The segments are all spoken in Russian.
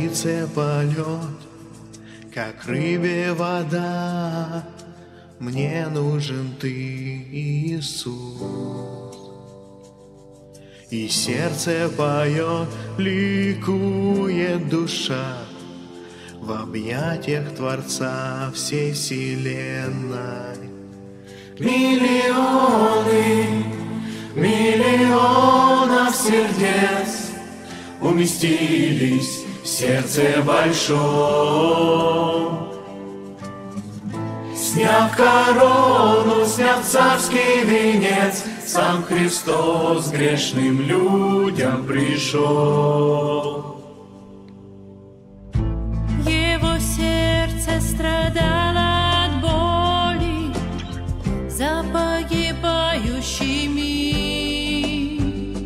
птице полет, как рыбе вода, мне нужен Ты, Иисус. И сердце поет, ликует душа в объятиях Творца всей вселенной. Миллионы, миллионов сердец уместились в сердце большом. Сняв корону, сняв царский венец, сам Христос грешным людям пришел. Его сердце страдало от боли за погибающий мир.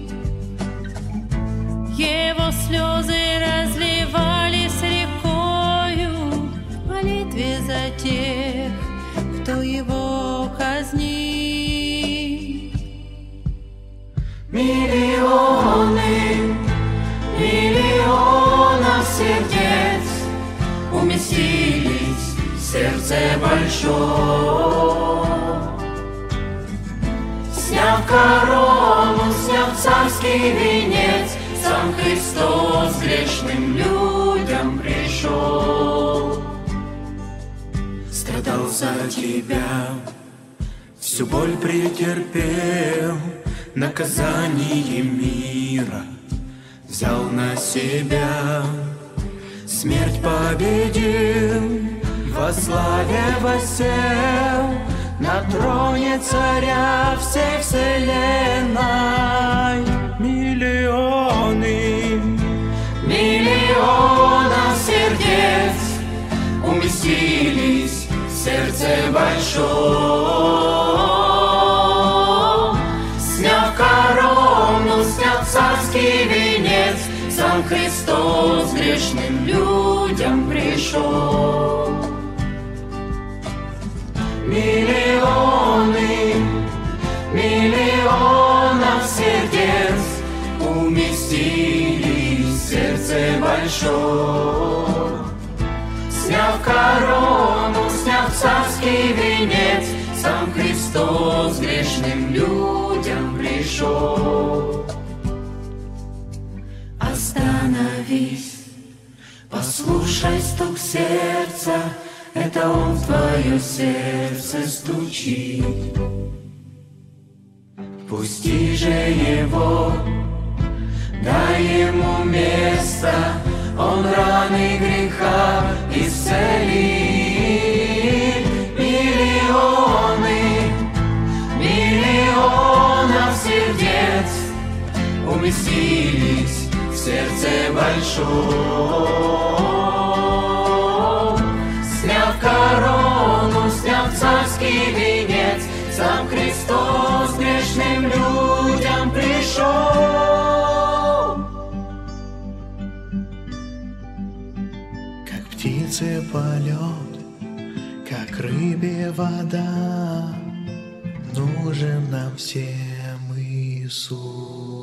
Его слезы разливались рекою в молитве за тех, кто его казнит. Миллионы, миллионов сердец уместились в сердце большом. Сняв корону, сняв царский венец, сам Христос грешным людям пришел. Страдал за тебя, всю боль претерпел, наказание мира взял на себя. Смерть победил, во славе воссел на троне царя всей вселенной. Миллионы, миллионов сердец уместились в сердце большом. Сняв корону, сняв царский венец, сам Христос грешным людям пришел. Миллионы, миллионов сердец уместились в сердце большом. Сняв корону, сняв царский венец, сам Христос грешным людям пришел. Остановись, послушай стук сердца, это Он в твое сердце стучит. Пусти же Его, дай Ему место, Он раны греха исцелит. Миллионы, миллионов сердец уместились в сердце большом. Сняв корону, сняв царский венец, сам Христос грешным людям пришел. Как птице полет, как рыбе вода, нужен нам всем Иисус.